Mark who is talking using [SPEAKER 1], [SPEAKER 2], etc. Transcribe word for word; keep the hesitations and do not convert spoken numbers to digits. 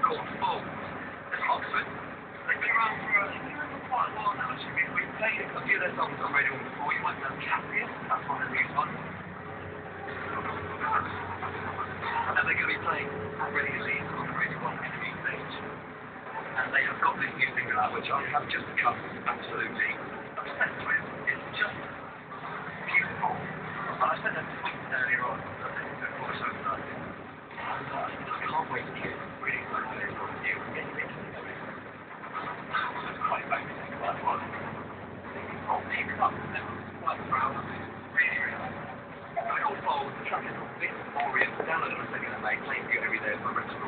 [SPEAKER 1] called Full. In Oxford. They've been around for, uh, they've been around for quite a while now, actually. We, we've played a few of their songs on radio before. You might know Cassius, that's one of the new ones. And they're going to be playing at Radio Leeds on the Radio one interview stage. And they have got this new single out, which I have just become absolutely obsessed with. It's just beautiful. And I said that earlier on, I think before the show started. And uh, I can't wait to hear it. Really excited to hear it from you. Getting into it. It's quite basic, but it was. Oh, pick up the quite proud of it. Really, really. It's called Bold. The track is called Bit Orient.